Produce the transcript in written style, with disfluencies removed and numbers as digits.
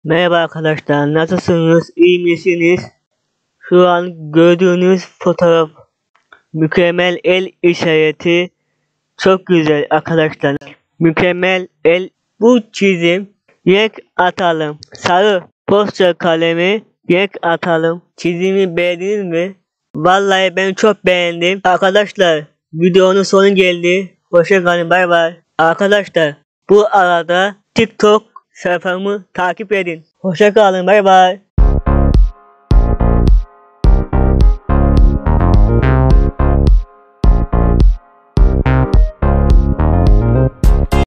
Merhaba arkadaşlar, nasılsınız, iyi misiniz? Şu an gördüğünüz fotoğraf mükemmel el işareti, çok güzel arkadaşlar. Mükemmel el, bu çizim renk atalım, sarı poster kalemi renk atalım. Çizimi beğendiniz mi? Vallahi ben çok beğendim. Arkadaşlar videonun sonu geldi. Hoşça kalın, bay bay. Arkadaşlar bu arada TikTok sayfamı takip edin. Hoşça kalın, bay bay.